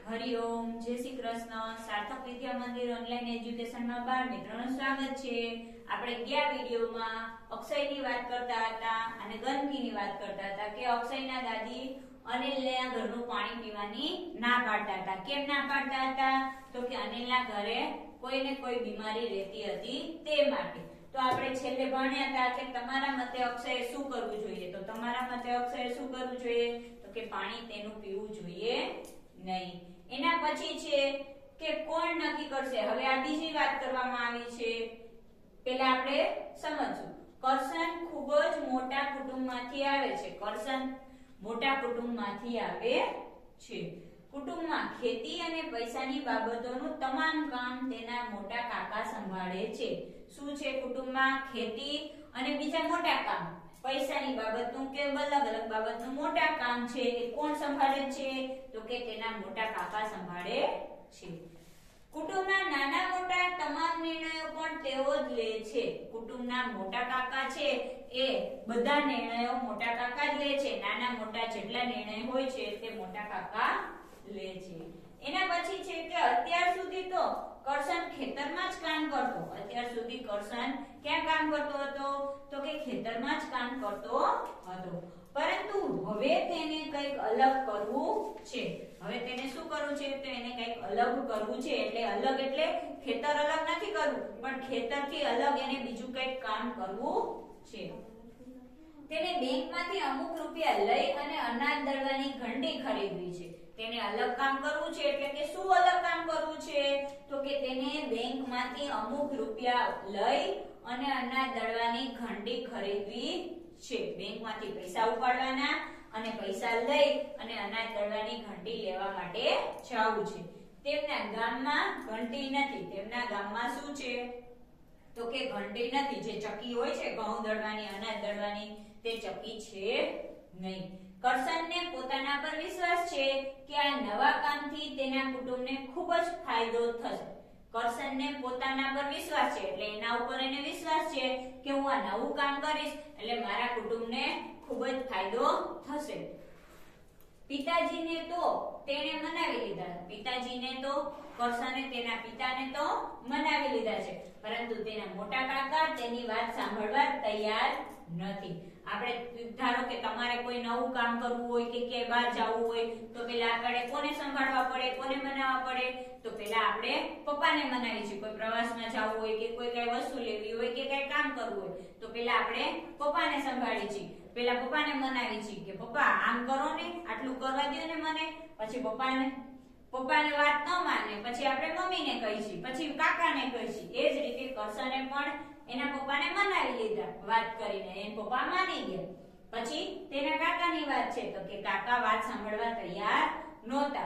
હરિઓમ, જય શ્રી કૃષ્ણ. સાર્થક વિદ્યા મંદિર ઓનલાઈન એજ્યુકેશનમાં બાળ મિત્રોનું સ્વાગત છે. આપણે ગયા વિડિયોમાં અક્ષયની વાત કરતા હતા અને ગંદકીની વાત કરતા હતા કે અક્ષયના દાદી અનિલના ઘરનું પાણી પીવાની ના પાડતા હતા. કેમ ના પાડતા હતા? તો કે અનિલના ઘરે કોઈને કોઈ બીમારી રહેતી હતી તે માટે. તો આપણે છેલ્લે ભણ્યા હતા કે તમારા મતે અક્ષયે શું કરવું જોઈએ. તો તમારા મતે અક્ષયે શું કરવું જોઈએ? તો કે પાણી તેનું પીવું જોઈએ નહીં. એના પછી છે કે કોણ નક્કી કરશે. હવે આ બીજી વાત કરવામાં આવી છે. પહેલા આપણે સમજવું. કરશન ખૂબ જ મોટા કુટુંબમાંથી આવે છે. કરશન મોટા કુટુંબમાંથી આવે છે. કુટુંબમાં ખેતી અને પૈસાની બાબતોનું તમામ કામ તેના મોટા કાકા સંભાળે છે. શું છે કુટુંબમાં? ખેતી અને બીજા મોટા કામ. પૈસાની બાબતનું કે અલગ અલગ બાબતનું મોટા કામ છે એ કોણ સંભાળે છે? તો કે તેના મોટા કાકા સંભાળે છે. કુટુંબના નાના મોટા તમામ નિર્ણયો પણ તેઓ જ લે છે. કુટુંબના મોટા કાકા છે એ બધા નિર્ણયો મોટા કાકા જ લે છે. નાના મોટા જેટલા નિર્ણય હોય છે તે મોટા કાકા લે છે. એના પછી છે કે અત્યાર સુધી તો કરશન ખેતરમાં જ કામ કરતો. અત્યાર સુધી કરશન ક્યાં કામ કરતો હતો? તો કે ખેતરમાં જ કામ કરતો હતો. પરંતુ હવે તેને કંઈક અલગ કરવું છે. હવે તેને શું કરવું છે? તો એને કંઈક અલગ કરવું છે. એટલે અલગ એટલે ખેતર અલગ નથી કરવું, પણ ખેતરથી અલગ એને બીજું કંઈક કામ કરવું છે. તેને બેંકમાંથી અમુક રૂપિયા લઈ અને અનાજ દળવાની ઘંટી ખરીદવી છે. તેને અલગ કામ કરવું છે. એટલે કે શું અલગ કામ કરવું છે? તો કે તેને બેંકમાંથી અમુક રૂપિયા લઈ અને અનાજ દળવાની ઘંટી ખરીદવી છે. બેંકમાંથી પૈસા ઉપાડવાના અને પૈસા લઈ અને અનાજ દળવાની ઘંટી લેવા માટે જવું છે. તેમના ગામમાં ઘંટી નથી. તેમના ગામમાં શું છે? તો કે ઘંટી નથી. જે ચક્કી હોય છે ઘઉં દળવાની, અનાજ દળવાની, તે ચક્કી છે નહીં. કરશનને પોતાના પર વિશ્વાસ છે કે આ નવા કામથી તેના કુટુંબને ખૂબ જ ફાયદો થશે. કરશનને પોતાના પર વિશ્વાસ છે એટલે એના ઉપર એને વિશ્વાસ છે કે હું આ નવું કામ કરીશ એટલે મારા કુટુંબને ખૂબ જ ફાયદો થશે. પિતાજીને તો તેને મનાવી લીધા. પિતાજીને તો કરશને તેના પિતાને તો મનાવી લીધા છે, પરંતુ તેના મોટા કાકા તેની વાત સાંભળવા તૈયાર નથી. આપણે ધારો કે તમારે કોઈ નવું કામ કરવું હોય કે ક્યાંય બહાર જવું હોય તો પેલા આપણે કોને સંભાળવા પડે, કોને મનાવવા પડે? તો પેલા આપણે પપ્પાને મનાવી છે. કોઈ પ્રવાસમાં જવું હોય કે કોઈ કઈ વસ્તુ લેવી હોય કે કઈ કામ કરવું હોય તો પેલા આપણે પપ્પાને સંભાળી છીએ. પેલા પપ્પાને મનાવી છીએ કે પપ્પા આમ કરો ને, આટલું કરવા દો ને મને. પછી પપ્પાને વાત ન માને પછી આપણે મમ્મીને કહીશું, પછી કાકાને કહીશું. એ જ રીતે કરશને પણ એના પપ્પાને મનાવી લીધા વાત કરીને. એના પપ્પા માની ગયા. પછી તેના કાકાની વાત છે તો કે કાકા વાત સાંભળવા તૈયાર નહોતા.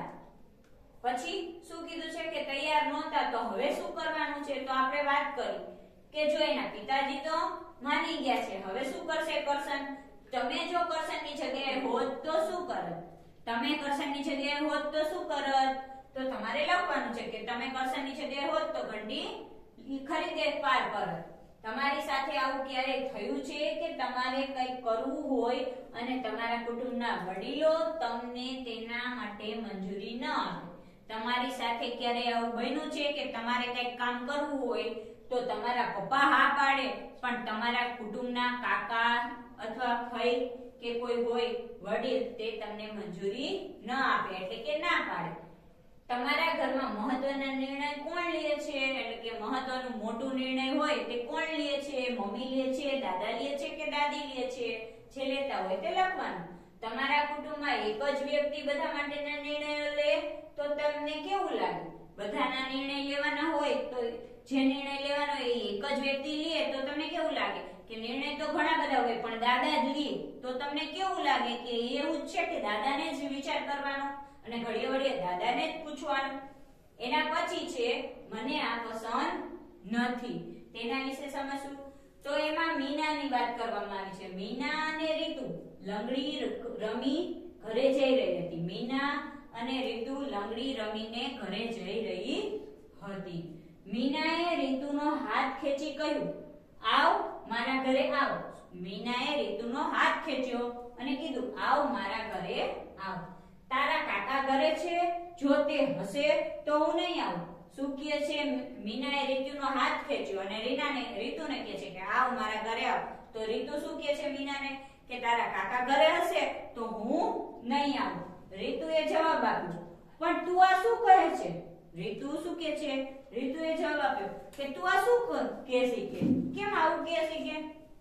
પછી શું કીધું છે કે તૈયાર નહોતા. તો હવે શું કરવાનું છે? તો આપણે વાત કરી કે જો એના પિતાજી તો માની ગયા છે, હવે શું કરશે કરશન? તમે જો કરશનની જગ્યાએ હોત તો શું કરત? તમે કરશનની જગ્યાએ હોત તો શું કરત? તો તમારે લખવાનું છે કે તમે કરશનની જગ્યાએ હોત તો ઘંટી ખરીદે પાર કરત. તમારી સાથે આવું ક્યારેય થયું છે કે તમારે કંઈક કરવું હોય અને તમારા કુટુંબના વડીલો તમને તેના માટે મંજૂરી ન આપે? તમારી સાથે ક્યારેય આવું બન્યું છે કે તમારે કંઈક કામ કરવું હોય તો તમારા પપ્પા હા પાડે પણ તમારા કુટુંબના કાકા અથવા ફઈ કે કોઈ હોય વડીલ તે તમને મંજૂરી ન આપે એટલે કે ના પાડે? તમારા ઘરમાં મહત્વના નિર્ણય કોણ લે છે? એટલે કે મહત્વનું મોટું નિર્ણય હોય તે કોણ લે છે? મમ્મી લે છે, દાદા લે છે કે દાદી લે છે? જે લેતા હોય તે લખવાનું. તમારા કુટુંબમાં એક જ વ્યક્તિ બધા માટેના નિર્ણયો લે તો તમને કેવું લાગે? બધાના નિર્ણય લેવાના હોય તો જે નિર્ણય લેવાનો એ એક જ વ્યક્તિ લે તો તમને કેવું લાગે? કે નિર્ણય તો ઘણા બધા હોય પણ દાદા જ લે તો તમને કેવું લાગે? કે એવું જ છે કે દાદાને જ વિચાર કરવાનો અને ઘડીએ ઘડીએ દાદાને જ પૂછવાનું. એના પછી છે મને આ પસંદ નથી. તેના વિશે સમજવું. તો એમાં મીનાની વાત કરવામાં આવી છે. મીના અને રીતુ લંગડી રમી ઘરે જઈ રહી હતી. મીના અને રીતુ લંગડી રમીને ઘરે જઈ રહી હતી. મીનાએ રીતુનો હાથ ખેંચી કહ્યું આવ મારા ઘરે આવ. મીનાએ રીતુનો હાથ ખેંચ્યો અને કીધું આવ મારા ઘરે આવ. તારા કાકા ઘરે છે? જો તે હશે તો હું નહીં આવું. શું કહે છે? મીનાએ રીતુનો હાથ ખેંચ્યો અને રીતુને કહે છે કે આવ મારા ઘરે આવ. તો રીતુ શું કહે છે મીનાને કે તારા કાકા ઘરે હશે તો હું નહીં આવું. રીતુએ જવાબ આપ્યો, પણ તું આ શું કહે છે? રીતુ શું કહે છે? રીતુએ જવાબ આપ્યો કે તું આ શું કહે છે? કેમ આવું કહે છે?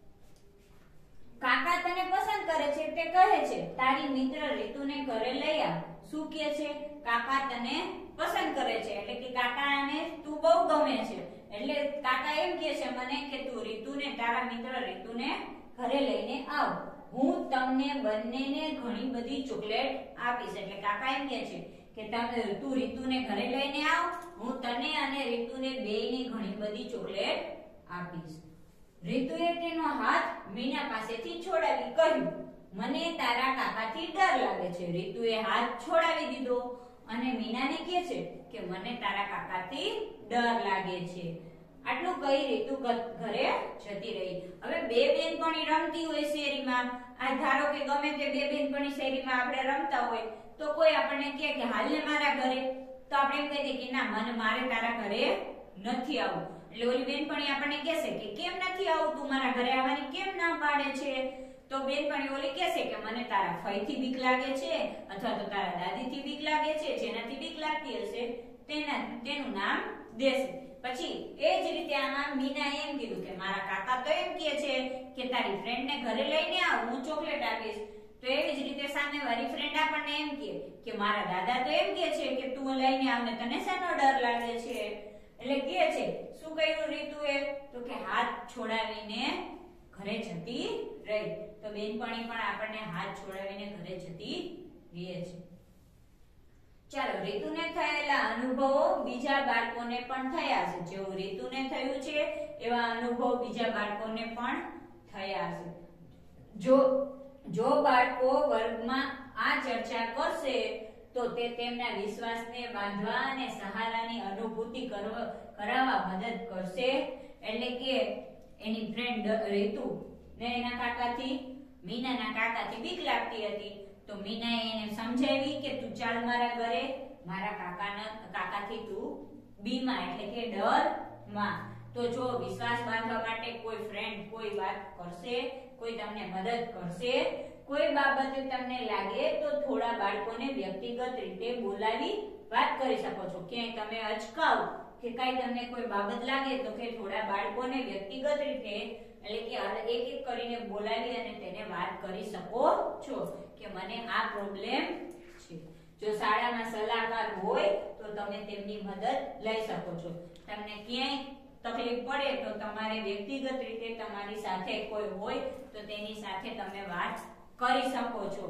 કાકા તને પસંદ કરે છે તે કહે છે તારી મિત્ર રીતુને ઘરે લઈ આવ. શું કહે છે? કાકા તને પસંદ કરે છે એટલે કે કાકાને તું બહુ ગમે છે. એટલે કાકા એમ કહે છે મને કે તું રીતુને તારા મિત્ર રીતુને ઘરે લઈને આવ. હું તમને બંનેને ઘણી બધી ચોકલેટ આપીશ. એટલે કાકા એમ કહે છે કે તું રીતુને ઘરે લઈને આવ, હું તને અને રીતુને બેયને ઘણી બધી ચોકલેટ આપીશ. રીતુએ તેનો હાથ મીના પાસેથી છોડાવી કહ્યું, મને તારા કાકાથી ડર લાગે છે. રીતુએ હાથ છોડાવી દીધો અને મીનાને કહે છે કે મને તારા કાકાથી ડર લાગે છે. આટલું કહી રીતુ ઘરે જતી રહી. હવે બે બેનપણી રમતી હોય શેરીમાં. આ ધારો કે ગમે તે બે બેનપણી શેરીમાં આપણે રમતા હોય તો કોઈ આપણને કહે કે હાલ ને મારા ઘરે, તો આપણે એમ કહી દઈએ કે ના મને મારે તારા ઘરે નથી આવવું. એટલે ઓલી બેનપણી આપણને કહેશે કે કેમ નથી આવું, તું મારા ઘરે આવવાની કેમ ના પાડે છે? તો બેનપણી ઓલી કહેશે કે મને તારા ફઈથી બીક લાગે છે અથવા તો તારા દાદીથી બીક લાગે છે. જેનાથી બીક લાગતી હશે તેનું નામ દેશે. પછી એ જ રીતે આમાં મીના એમ કીધું કે મારા કાકા તો એમ કહે છે કે તારી ફ્રેન્ડને ઘરે લઈને આવ, હું ચોકલેટ આપીશ. તો એવી જ રીતે સામેવાળી ફ્રેન્ડ આપણને એમ કહે કે મારા દાદા તો એમ કહે છે કે તું લઈને આવ ને તને શેનો ડર લાગે છે? એટલે કહે છે શું કર્યું રીતુએ? તો કે હાથ છોડાવીને ઘરે જતી રહી. તો બેનપણી પણ આપણને હાથ છોડાવીને ઘરે જતી રહે છે. ચાલો, રીતુને થયેલા અનુભવો બીજા બાળકોને પણ થયા છે. જેવું રીતુને થયું છે એવા અનુભવ બીજા બાળકોને પણ થયા છે. જો બાળકો વર્ગમાં આ ચર્ચા કરશે તો તે તેમના વિશ્વાસને બાંધવા અને સહારાની અનુભૂતિ કરાવવા મદદ કરશે. એટલે કે એની ફ્રેન્ડ રીતુ ને એના કાકાથી મીનાના કાકાથી બીક લાગતી હતી તો મીનાએ એને સમજાવી કે તું ચાલ મારા ઘરે, મારા કાકાથી તું બીમાં એટલે કે ડરમાં. તો જો વિશ્વાસ બાંધવા માટે કોઈ ફ્રેન્ડ કોઈ વાત કરશે, કોઈ તમને મદદ કરશે, કોઈ બાબતે તમને લાગે તો થોડા બાળકોને વ્યક્તિગત રીતે બોલાવી વાત કરી શકો છો. ક્યાંય તમે અચકાવ કે કાંઈ તમને કોઈ બાબત લાગે તો કે થોડા બાળકોને વ્યક્તિગત રીતે એટલે કે એક એક કરીને બોલાવી અને તેને વાત કરી શકો છો કે મને આ પ્રોબ્લેમ છે. જો શાળામાં સલાહકાર હોય તો તમે તેમની મદદ લઈ શકો છો. તમને ક્યાંય તકલીફ પડે તો તમારે વ્યક્તિગત રીતે તમારી સાથે કોઈ હોય તો તેની સાથે તમે વાત કરી શકો છો.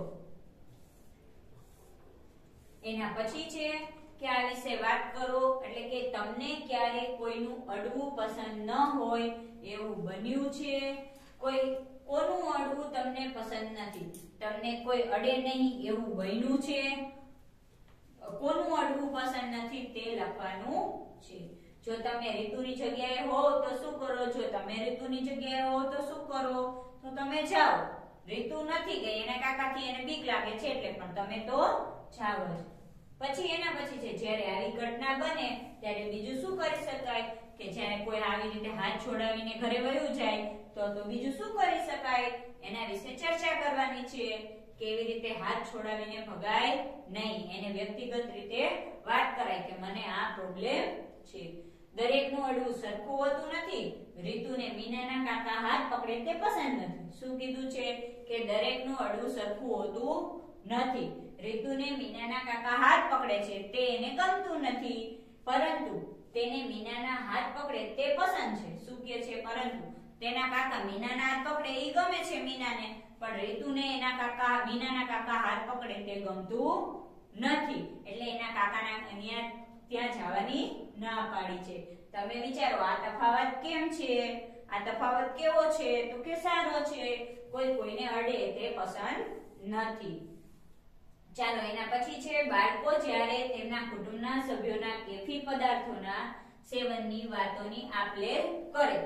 એના પછી છે કે આ વિશે વાત કરો એટલે કે તમને ક્યારે કોઈનું અડવું પસંદ ન હોય એવું બન્યું છે? કોનું અડવું તમને પસંદ નથી? તમને કોઈ અડે નહીં એવું બન્યું છે? કોનું અડવું પસંદ નથી તે લખવાનું છે. જો તમે રીતુની જગ્યાએ હો તો શું કરો? જો તમે રીતુની જગ્યાએ હો તો શું કરો? તો તમે જાઓ. રીતુ નથી ગઈ, એના કાકાથી એને બીક લાગે છે એટલે પણ તમે તો જાવ જ. પછી એના પછી છે જ્યારે આવી ઘટના બને ત્યારે બીજું શું કરી શકાય? કે જ્યારે કોઈ આવી રીતે હાથ છોડાવીને ઘરે વયું જાય તો બીજું શું કરી શકાય? એના વિશે ચર્ચા કરવાની છે. કેવી રીતે હાથ છોડાવીને ભગાય નહીં, એને વ્યક્તિગત રીતે વાત કરાય કે મને આ પ્રોબ્લેમ છે. દરેકનું અડવું સરખું હોતું નથી. રીતુને મીનાના કાકા હાથ પકડે તે પસંદ નથી. શું કીધું છે? કે દરેકનું અડવું સરખું હોતું નથી. રીતુને મીનાના કાકા હાથ પકડે છે તે એને ગમતું નથી, પરંતુ તેને મીનાના હાથ પકડે તે પસંદ છે. શું કહે છે? પરંતુ તેના કાકા મીનાના હાથ પકડે એ ગમે છે મીનાને, પણ રીતુને એના કાકા મીનાના કાકા હાથ પકડે તે ગમતું નથી. એટલે એના કાકાના ત્યાં જવાની ના પાડી છે. તમે વિચારો આ તફાવત કેમ છે? આ તફાવત કેવો છે? તો કે સારો છે. કોઈને અડે તે પસંદ નથી. ચાલો, એના પછી છે બાળકો જ્યારે તેમના કુટુંબના સભ્યોના કેફી પદાર્થોના સેવનની વાતોની આપ-લે કરે.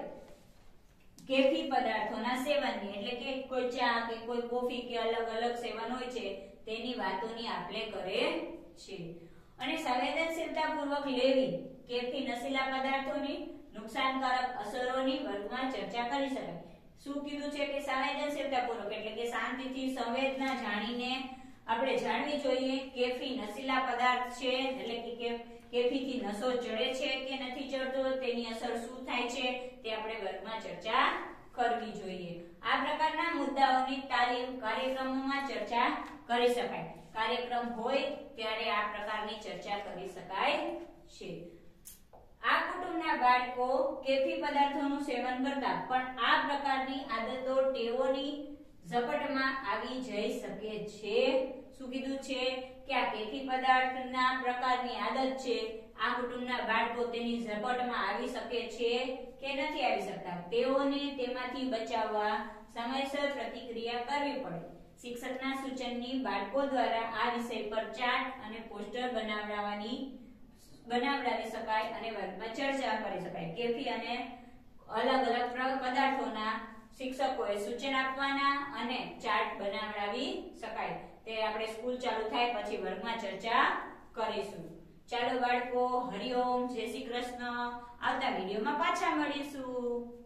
કેફી પદાર્થોના સેવનની એટલે કે કોઈ ચા કે કોઈ કોફી કે અલગ અલગ સેવન હોય છે તેની વાતોની આપલે કરે છે અને સંવેદનશીલતાપૂર્વક લેવી કેફી નશીલા પદાર્થોની નુકસાનકારક અસરોની વર્ગમાં ચર્ચા કરી શકાય. શું કીધું છે કે સંવેદનશીલતાપૂર્વક એટલે કે શાંતિથી સંવેદના જાણીને આપણે જાણવી જોઈએ કેફી નશીલા પદાર્થ છે એટલે કે કેફીથી નશો ચડે છે કે નથી ચડતો, તેની અસર શું થાય છે તે આપણે વર્ગમાં ચર્ચા કરવી જોઈએ. આ પ્રકારના મુદ્દાઓની તાલીમ કાર્યક્રમોમાં ચર્ચા કરી શકાય. કાર્યક્રમ હોય ત્યારે આ પ્રકારની ચર્ચા કરી શકાય છે. આ કુટુંબના બાળકો કેફી પદાર્થોનું સેવન કરતા પણ આ પ્રકારની આદતો ટેવોની ઝપટમાં આવી જઈ શકે છે. શું કીધું છે કે આ કેફી પદાર્થના પ્રકારની આદત છે, આ કુટુંબના બાળકો તેની ઝપટમાં આવી શકે છે કે નથી આવી શકતા. તેઓને તેમાંથી બચાવવા સમયસર પ્રતિક્રિયા કરવી પડે. શિક્ષકના સૂચનની બાળકો દ્વારા આ વિષય પર ચાર્ટ અને પોસ્ટર બનાવડાવી શકાય અને વર્ગમાં ચર્ચા કરી શકાય. કેફી અને અલગ અલગ પદાર્થોના શિક્ષકોએ સૂચન આપવાના અને ચાર્ટ બનાવડાવી શકાય. તે આપણે સ્કૂલ ચાલુ થાય પછી વર્ગમાં ચર્ચા કરીશું. ચાલો બાળકો, હરિઓમ, જય શ્રી કૃષ્ણ. આવતા વિડીયોમાં પાછા મળીશું.